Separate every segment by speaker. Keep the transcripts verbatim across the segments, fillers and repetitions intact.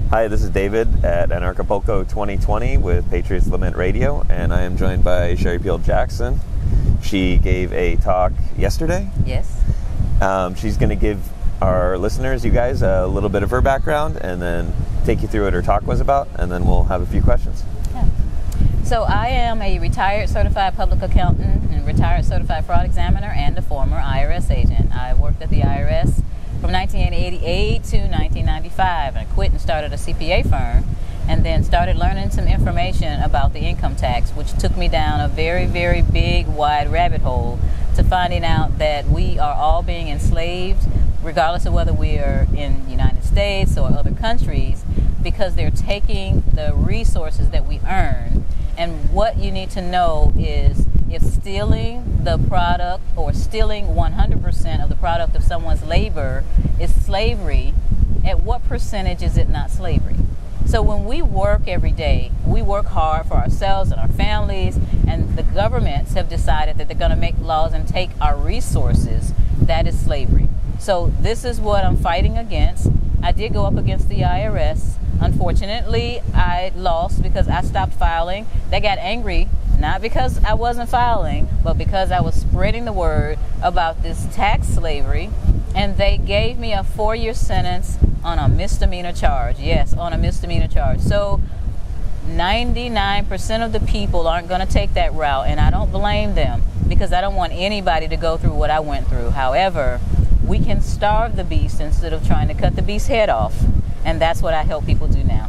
Speaker 1: Hi, this is David at Anarchapulco twenty twenty with Patriots Lament Radio, and I am joined by Sherry Peel Jackson. She gave a talk yesterday.
Speaker 2: Yes.
Speaker 1: Um, she's going to give our listeners, you guys, a little bit of her background and then take you through what her talk was about, and then we'll have a few questions.
Speaker 2: Yeah. So I am a retired certified public accountant and retired certified fraud examiner and a former I R S agent. I worked at the I R S from nineteen eighty-eight to nineteen ninety-five, and I quit and started a C P A firm, and then started learning some information about the income tax, which took me down a very, very big, wide rabbit hole to finding out that we are all being enslaved, regardless of whether we are in the United States or other countries, because they're taking the resources that we earn. And what you need to know is, if stealing the product or stealing one hundred percent of the product of someone's labor is slavery, at what percentage is it not slavery? So when we work every day, we work hard for ourselves and our families, and the governments have decided that they're going to make laws and take our resources. That is slavery. So this is what I'm fighting against. I did go up against the I R S. Unfortunately, I lost because I stopped filing. They got angry, not because I wasn't filing, but because I was spreading the word about this tax slavery, and they gave me a four-year sentence on a misdemeanor charge. Yes, on a misdemeanor charge. So ninety-nine percent of the people aren't going to take that route, and I don't blame them, because I don't want anybody to go through what I went through. However, we can starve the beast instead of trying to cut the beast's head off, and that's what I help people do now.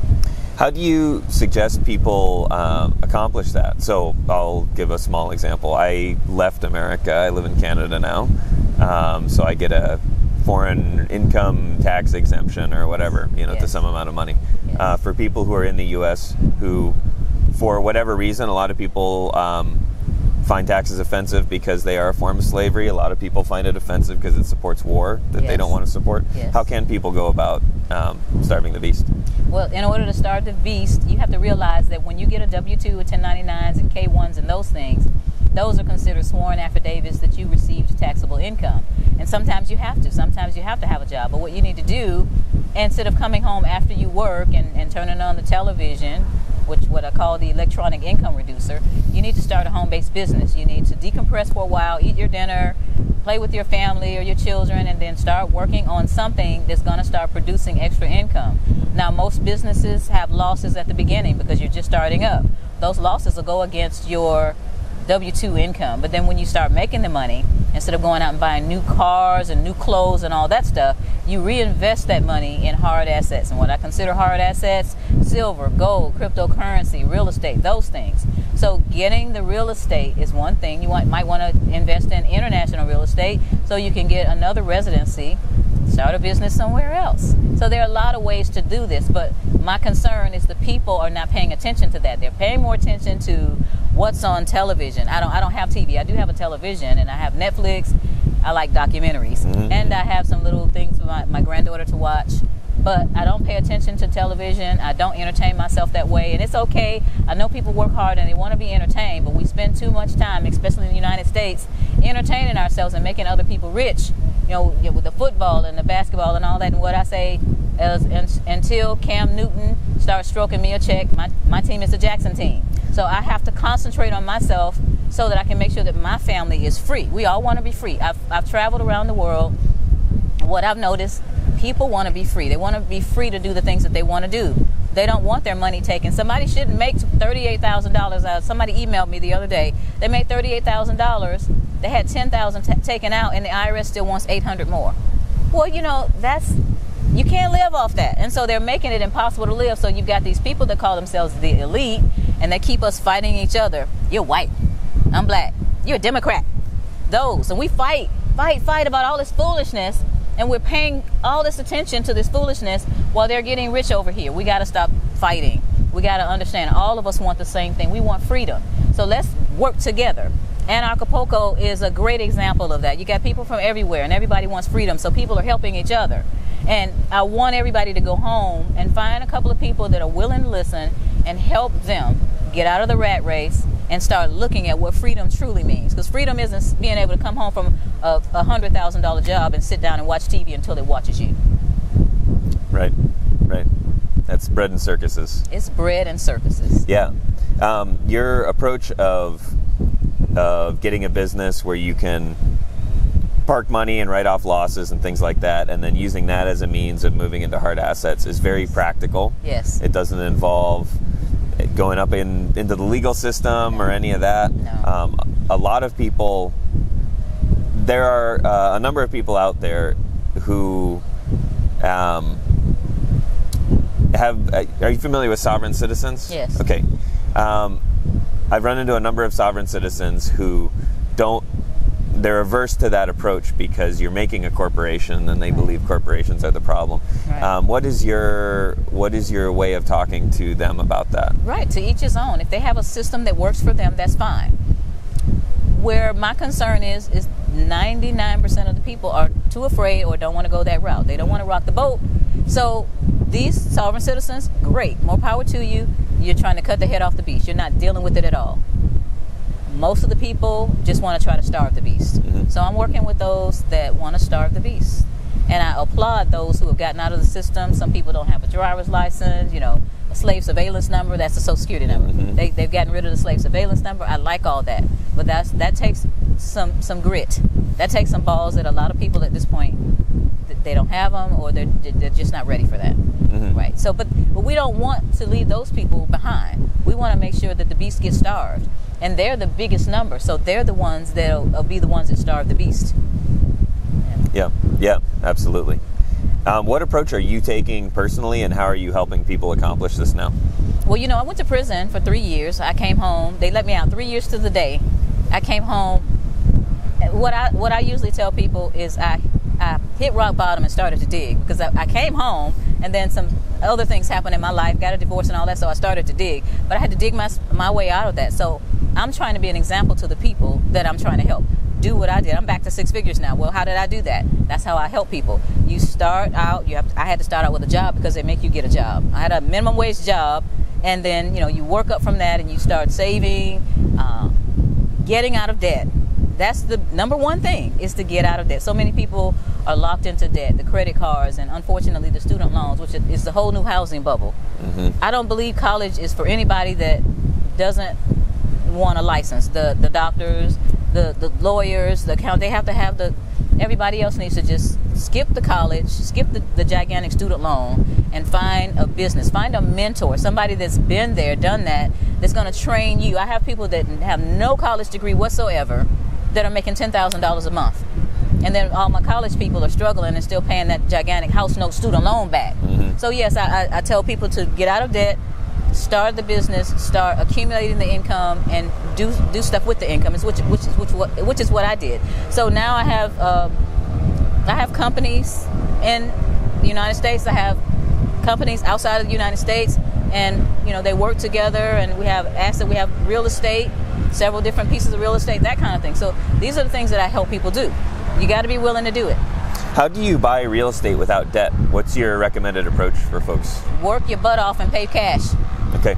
Speaker 1: How do you suggest people um, accomplish that? So I'll give a small example. I left America. I live in Canada now. Um, so I get a foreign income tax exemption or whatever, you know,
Speaker 2: yes.
Speaker 1: to some amount of money.
Speaker 2: Yes.
Speaker 1: Uh, for people who are in the U S who, for whatever reason, a lot of people um, find taxes offensive because they are a form of slavery. A lot of people find it offensive because it supports war that
Speaker 2: yes.
Speaker 1: they don't want to support.
Speaker 2: Yes.
Speaker 1: How can people go about um, starving the beast?
Speaker 2: Well, in order to starve the beast, you have to realize that when you get a W two, a ten ninety-nines, and K ones and those things, those are considered sworn affidavits that you received taxable income. And sometimes you have to. Sometimes you have to have a job. But what you need to do, instead of coming home after you work and, and turning on the television, which what I call the electronic income reducer, you need to start a home-based business. You need to decompress for a while, eat your dinner, play with your family or your children, and then start working on something that's going to start producing extra income. Now, most businesses have losses at the beginning because you're just starting up. Those losses will go against your W two income. But then when you start making the money, instead of going out and buying new cars and new clothes and all that stuff, you reinvest that money in hard assets. And what I consider hard assets, silver, gold, cryptocurrency, real estate, those things. So getting the real estate is one thing. You want, might want to invest in international real estate so you can get another residency, start a business somewhere else. So there are a lot of ways to do this, but my concern is the people are not paying attention to that. They're paying more attention to what's on television. I don't I don't have T V. I do have a television, and I have Netflix. I like documentaries. Mm-hmm. And I have some little things for my, my granddaughter to watch. But I don't pay attention to television. I don't entertain myself that way. And it's okay. I know people work hard and they want to be entertained, but we spend too much time, especially in the United States, entertaining ourselves and making other people rich, you know, with the football and the basketball and all that. And what I say is, until Cam Newton starts stroking me a check, my, my team is the Jackson team. So I have to concentrate on myself so that I can make sure that my family is free. We all want to be free. I've, I've traveled around the world. What I've noticed, people want to be free. They want to be free to do the things that they want to do. They don't want their money taken. Somebody shouldn't make thirty-eight thousand dollars out. Somebody emailed me the other day. They made thirty-eight thousand dollars. They had ten thousand dollars t- taken out, and the I R S still wants eight hundred dollars more. Well, you know, that's, you can't live off that. And so they're making it impossible to live. So you've got these people that call themselves the elite, and they keep us fighting each other. You're white. I'm black. You're a Democrat. Those. And we fight, fight, fight about all this foolishness. And we're paying all this attention to this foolishness while they're getting rich over here. We got to stop fighting. We got to understand all of us want the same thing. We want freedom. So let's work together. Anarchapulco is a great example of that. You got people from everywhere, and everybody wants freedom. So people are helping each other. And I want everybody to go home and find a couple of people that are willing to listen and help them get out of the rat race and start looking at what freedom truly means. Because freedom isn't being able to come home from a one hundred thousand dollars job and sit down and watch T V until it watches you.
Speaker 1: Right, right. it's bread and circuses.
Speaker 2: It's bread and circuses.
Speaker 1: Yeah. Um, your approach of of getting a business where you can park money and write off losses and things like that, and then using that as a means of moving into hard assets is very practical.
Speaker 2: Yes.
Speaker 1: It doesn't involve going up in into the legal system or any of that.
Speaker 2: No.
Speaker 1: Um, a lot of people, there are uh, a number of people out there who um, have, uh, are you familiar with sovereign citizens?
Speaker 2: Yes.
Speaker 1: Okay. Um, I've run into a number of sovereign citizens who don't, they're averse to that approach because you're making a corporation and they
Speaker 2: Right.
Speaker 1: believe corporations are the problem.
Speaker 2: Right.
Speaker 1: Um, what is your what is your way of talking to them about that?
Speaker 2: Right, to each his own. If they have a system that works for them, that's fine. Where my concern is, is ninety-nine percent of the people are too afraid or don't want to go that route. They don't want to rock the boat. So these sovereign citizens, great, more power to you. You're trying to cut the head off the beast. You're not dealing with it at all. Most of the people just want to try to starve the beast. Mm-hmm. So I'm working with those that want to starve the beast. And I applaud those who have gotten out of the system. Some people don't have a driver's license, you know, a slave surveillance number. That's a social security number. Mm-hmm. They, they've gotten rid of the slave surveillance number. I like all that. But that's, that takes some, some grit. That takes some balls that a lot of people at this point, they don't have them, or they're, they're just not ready for that. Mm-hmm. Right. So, but, but we don't want to leave those people behind. We want to make sure that the beast gets starved. And they're the biggest number, so they're the ones that'll be the ones that starve the beast.
Speaker 1: Yeah, yeah, absolutely. Um, what approach are you taking personally, and how are you helping people accomplish this now?
Speaker 2: Well, you know, I went to prison for three years. I came home. They let me out three years to the day. I came home. What I what I usually tell people is I, I hit rock bottom and started to dig, because I, I came home and then some other things happened in my life, got a divorce and all that, so I started to dig. But I had to dig my my way out of that. So I'm trying to be an example to the people that I'm trying to help. Do what I did. I'm back to six figures now. Well, how did I do that? That's how I help people. You start out, you have to, I had to start out with a job because they make you get a job. I had a minimum wage job, and then, you know, you work up from that and you start saving, uh, getting out of debt. That's the number one thing, is to get out of debt. So many people are locked into debt, the credit cards, and unfortunately the student loans, which is the whole new housing bubble. Mm-hmm. I don't believe college is for anybody that doesn't want a license. The the doctors, the, the lawyers, the account, they have to have the, everybody else needs to just skip the college, skip the, the gigantic student loan, and find a business, find a mentor, somebody that's been there, done that, that's going to train you. I have people that have no college degree whatsoever that are making ten thousand dollars a month. And then all my college people are struggling and still paying that gigantic house note student loan back. Mm-hmm. So yes, I, I, I tell people to get out of debt, start the business, start accumulating the income, and do do stuff with the income, is which which is which what which is what I did. So now I have uh, I have companies in the United States. I have companies outside of the United States, and you know, they work together, and we have asset, we have real estate, several different pieces of real estate, that kind of thing. So these are the things that I help people do. You got to be willing to do it.
Speaker 1: How do you buy real estate without debt? What's your recommended approach for folks?
Speaker 2: Work your butt off and pay cash.
Speaker 1: Okay.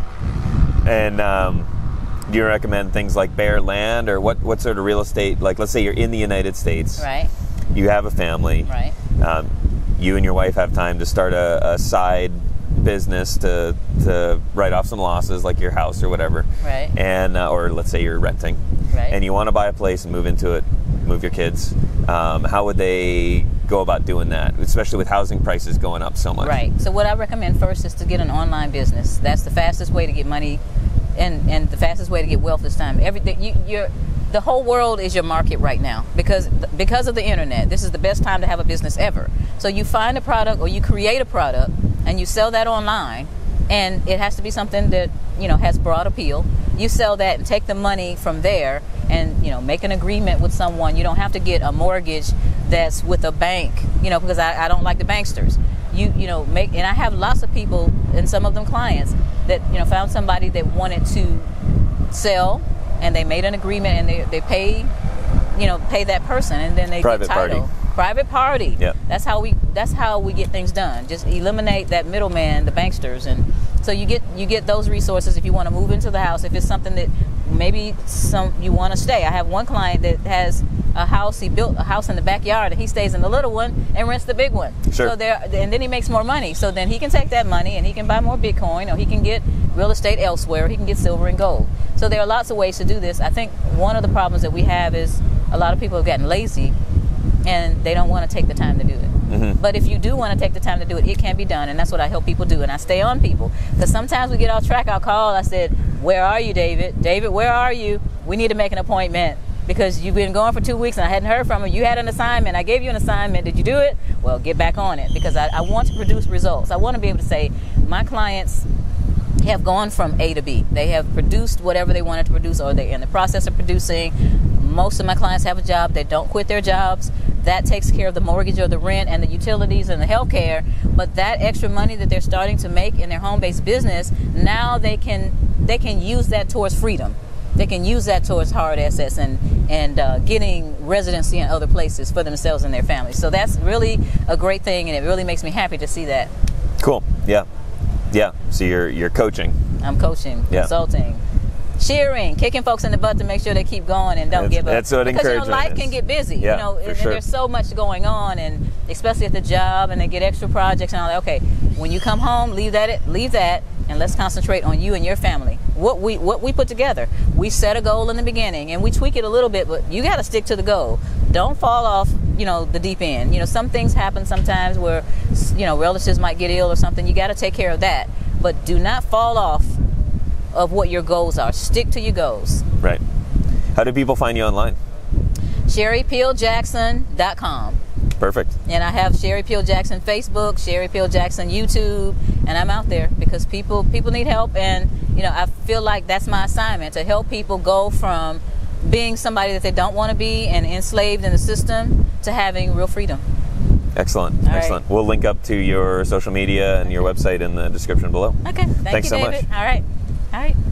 Speaker 1: And um, do you recommend things like bare land, or what, what sort of real estate? Like, let's say you're in the United States.
Speaker 2: Right.
Speaker 1: You have a family.
Speaker 2: Right.
Speaker 1: Um, you and your wife have time to start a, a side business to to write off some losses, like your house or whatever.
Speaker 2: Right.
Speaker 1: And uh, or let's say you're renting.
Speaker 2: Right.
Speaker 1: And you want to buy a place and move into it, move your kids. Um, how would they go about doing that, especially with housing prices going up so much?
Speaker 2: Right. So what I recommend first is to get an online business. That's the fastest way to get money, and, and the fastest way to get wealth this time. Everything you, you're, the whole world is your market right now, because because of the internet. This is the best time to have a business ever. So you find a product, or you create a product, and you sell that online, and it has to be something that, you know, has broad appeal. You sell that and take the money from there, and, you know, make an agreement with someone. You don't have to get a mortgage that's with a bank, you know, because I, I don't like the banksters. You you know, make, and I have lots of people, and some of them clients, that, you know, found somebody that wanted to sell, and they made an agreement, and they, they pay, you know, pay that person, and then they
Speaker 1: Private
Speaker 2: get title.
Speaker 1: party.
Speaker 2: Private party.
Speaker 1: Yep.
Speaker 2: That's how we that's how we get things done. Just eliminate that middleman, the banksters, and so So you get you get those resources if you want to move into the house. If it's something that maybe some you want to stay. I have one client that has a house. He built a house in the backyard, and he stays in the little one and rents the big one.
Speaker 1: Sure.
Speaker 2: So there, and then he makes more money. So then he can take that money and he can buy more Bitcoin, or he can get real estate elsewhere. Or he can get silver and gold. So there are lots of ways to do this. I think one of the problems that we have is a lot of people have gotten lazy, and they don't want to take the time to do it. Mm-hmm. But if you do want to take the time to do it, it can be done, and that's what I help people do. And I stay on people, because sometimes we get off track. I'll call. I said, "Where are you, David? David, where are you? We need to make an appointment because you've been going for two weeks and I hadn't heard from you. You had an assignment. I gave you an assignment. Did you do it? Well, get back on it, because I, I want to produce results. I want to be able to say my clients have gone from A to B. They have produced whatever they wanted to produce, or they're in the process of producing. Most of my clients have a job. They don't quit their jobs. That takes care of the mortgage or the rent and the utilities and the health care. But that extra money that they're starting to make in their home-based business, now they can they can use that towards freedom. They can use that towards hard assets and, and uh, getting residency in other places for themselves and their families. So that's really a great thing, and it really makes me happy to see that.
Speaker 1: Cool. Yeah. Yeah. So you're you're coaching.
Speaker 2: I'm coaching, yeah. Consulting, cheering, kicking folks in the butt to make sure they keep going and don't
Speaker 1: that's,
Speaker 2: give up.
Speaker 1: That's what
Speaker 2: because
Speaker 1: encouragement
Speaker 2: you know, life
Speaker 1: is.
Speaker 2: can get busy.
Speaker 1: Yeah,
Speaker 2: you know,
Speaker 1: for
Speaker 2: and,
Speaker 1: sure.
Speaker 2: and there's so much going on, and especially at the job, and they get extra projects and all that. Okay, when you come home, leave that leave that, and let's concentrate on you and your family. What we what we put together. We set a goal in the beginning, and we tweak it a little bit, but you got to stick to the goal. Don't fall off, you know, the deep end. You know, some things happen sometimes where, you know, relatives might get ill or something. You got to take care of that. But do not fall off of what your goals are. Stick to your goals.
Speaker 1: Right. How do people find you online?
Speaker 2: Sherry Peel Jackson dot com.
Speaker 1: Perfect.
Speaker 2: And I have Sherry Peel Jackson Facebook, Sherry Peel Jackson YouTube, and I'm out there because people people need help, and you know I feel like that's my assignment, to help people go from being somebody that they don't want to be and enslaved in the system to having real freedom.
Speaker 1: Excellent.
Speaker 2: All
Speaker 1: Excellent.
Speaker 2: right.
Speaker 1: We'll link up to your social media and your website in the description below.
Speaker 2: Okay. Thank
Speaker 1: Thanks
Speaker 2: you,
Speaker 1: so
Speaker 2: David.
Speaker 1: much.
Speaker 2: All right. All right.